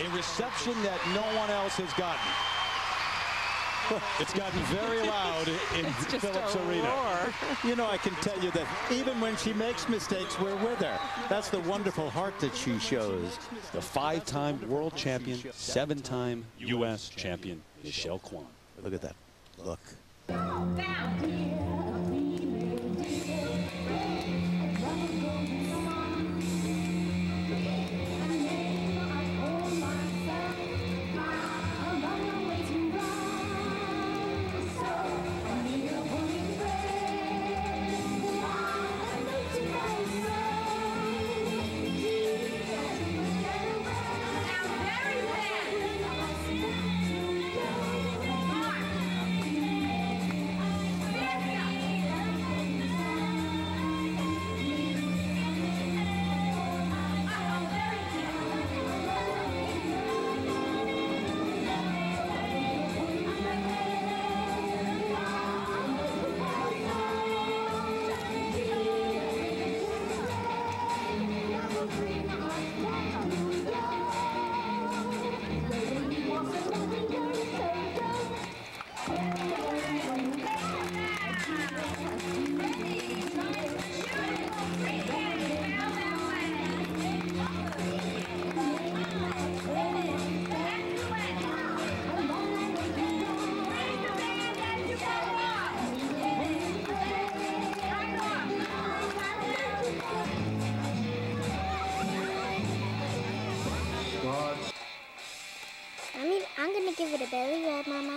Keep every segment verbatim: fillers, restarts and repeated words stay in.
A reception that no one else has gotten. It's gotten very loud in Phillips Arena. Roar. You know, I can tell you that even when she makes mistakes, we're with her. That's the wonderful heart that she shows. The five-time world champion, seven-time U S champion, Michelle Kwan. Look at that. Look. I mean, I'm gonna give it a belly rub, Mama.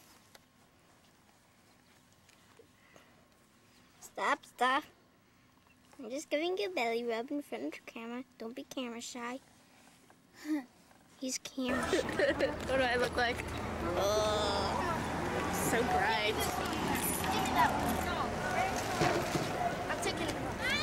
Stop, stop. I'm just giving you a belly rub in front of the camera. Don't be camera shy. He's camera shy. What do I look like? Oh, so bright. Give me that one. No. I'm taking it.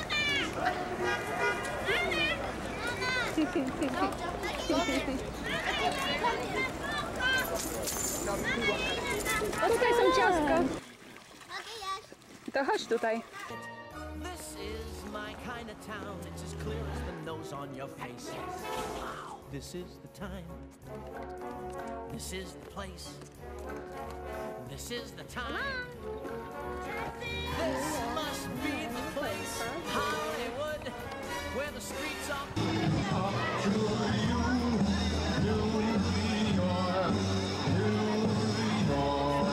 O, tutaj są ciastka. To chodź tutaj. This is my kind of town. It's as clear as the nose on your face. Wow. This is the time. This is the place. This is the time. This must be the place. Hollywood, where the streets are. Up to you, New York, New York.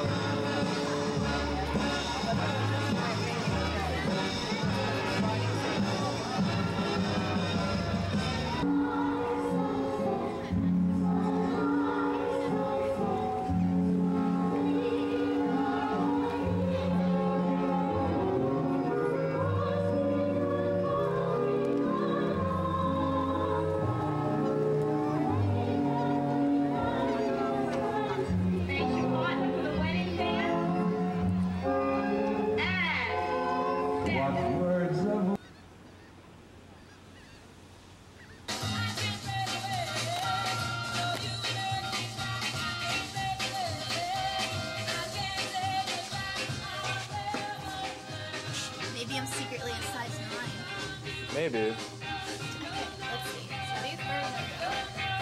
Maybe I'm secretly a size nine. Maybe. Okay, let's see. So these birds are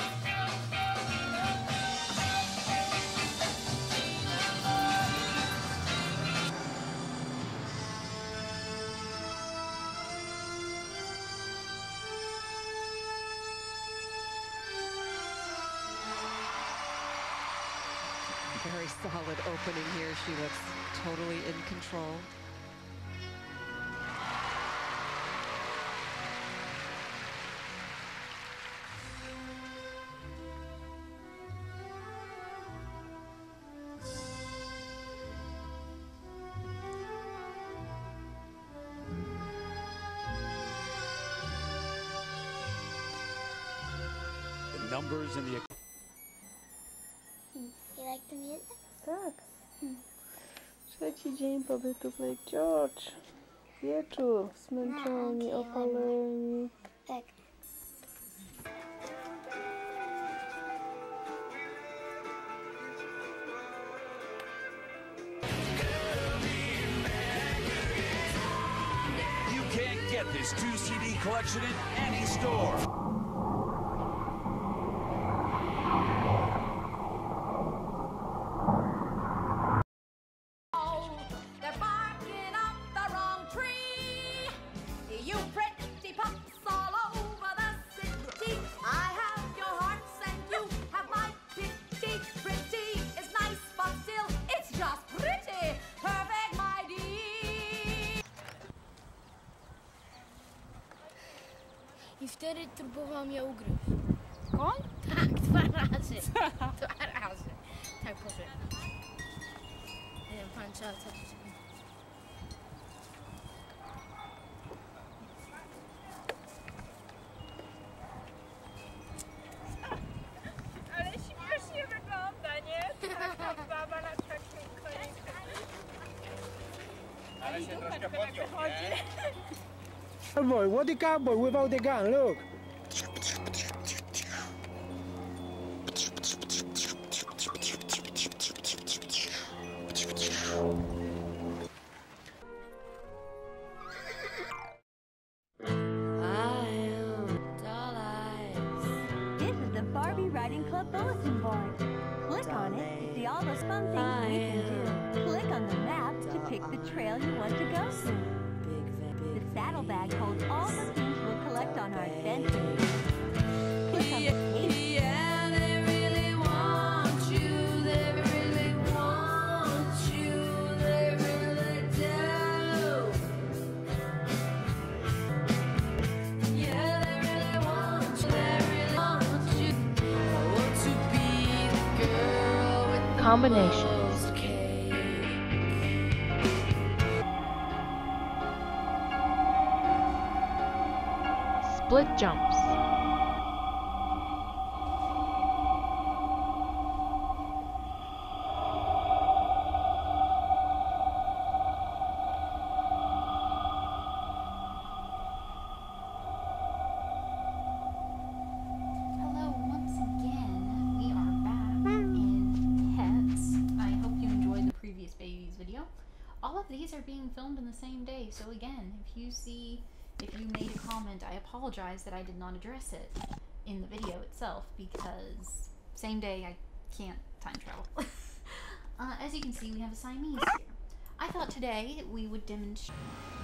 Very solid opening here. She looks totally in control. The numbers and the... You like the music? Tak. Trzeci dzień pobytu w Lake George. Wieczór. Zmęczeni, opaleni. Tak. You can't get this two C D collection in any store. cztery próbował mnie ugryźć. Koń? Tak, dwa razy. Dwa razy. Tak, proszę. Nie wiem, pan trzeba co Ale śmiesznie wygląda, nie? Taka baba na takim koniku. Ale się troszkę podjął, nie? Cowboy, what the cowboy without the gun? Look. This is the Barbie Riding Club bulletin board. Click on it to see all the fun things we can do. Click on the map to pick the trail you want to go to. The saddlebag holds all the things we'll collect on our adventures. Click on the page. Yeah, they really want you, they really want you, they really do. Yeah, they really want you, they really want you. I want to be the girl with the Combination. most cake. Split jumps. Hello, once again, we are back in Pets. I hope you enjoyed the previous babies video. All of these are being filmed in the same day, so again, if you see, if you made a comment, I apologize that I did not address it in the video itself, because same day I can't time travel. uh, as you can see, we have a Siamese here. I thought today we would demonstrate